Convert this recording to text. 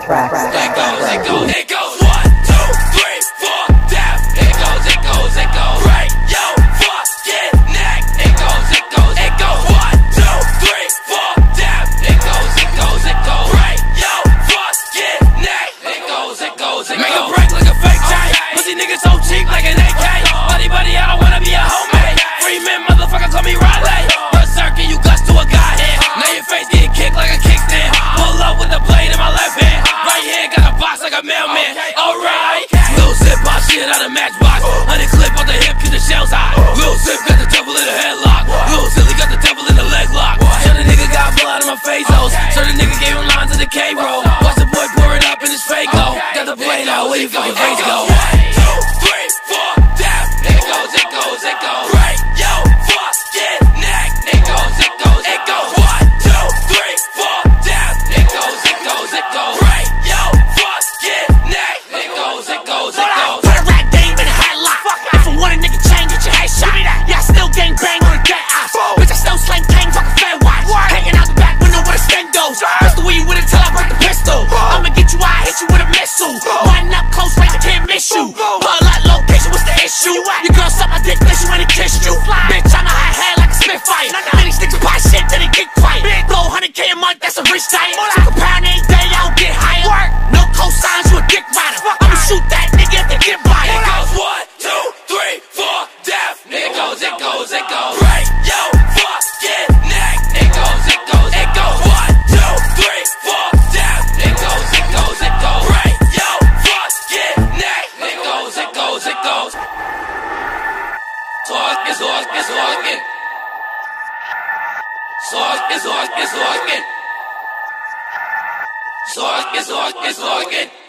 It goes 1, 2, 3, 4, death. It goes, break your fucking neck. It goes, 1, 2, 3, 4, death. It goes, break your fucking neck. It goes. Make a break like a fake chain. Pussy niggas so cheap like an AK. Buddy, I don't wanna be a homemade. Free man, motherfucker, call me Riley. Berserk and you guts to a godhead. Now your face getting kicked like a kickstand. Pull up with the blade in my left hand. Right hand got a box like a mailman. Alright. Lil Zip pop shit out of Matchbox. 100 clip on the hip, cause the shell's hot. Lil Zip got the devil in the headlock. Lil Silly got the devil in the leg lock. Show the nigga got blood on my face hoes. So the nigga gave him lines to the K-roll. Watch the boy pour it up in his Fago. Got the blade out, where you fucking face go? 1, 2, 3, 4, death. It goes. Break your fucking neck. It goes. 1, 2, 3, 4, death. It goes. Break your fucking neck. It goes. Put a rag game in a headlock. If I want a nigga chain, get your head shot. Yeah, I still gang bang on a dead ass. Bitch, I still slang gang, fucking fair watch. Hanging out the back window with a stendos. Pistol with you with it till I break the pistol. I'ma get you out, hit you with a missile. Line up close range, I can't miss you. Pull out location, what's the issue? Your girl suck my dick, bitch, you ain't kissed you. Bitch, I'm a high head like a Smith fight. Many sticks of pie shit, then it get quiet. Blow 100K a month, that's a rich diet. Suck a pound any day, I'll get higher. No cosigns, you a dick rider. I'ma shoot that nigga if they get by it. It goes 1, 2, 3, 4, death. It goes. Break your fucking neck. It goes. 1, 2, 3, 4, death. It goes. Break your fucking neck. It goes. Sorgen.